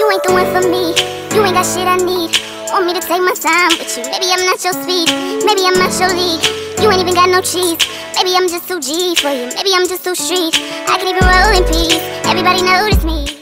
You ain't the one for me. You ain't got shit I need. Want me to take my time with you. Maybe I'm not your speed. Maybe I'm not your league. You ain't even got no cheese. Maybe I'm just too G for you. Maybe I'm just too street. I can even roll in peace. Everybody notice me.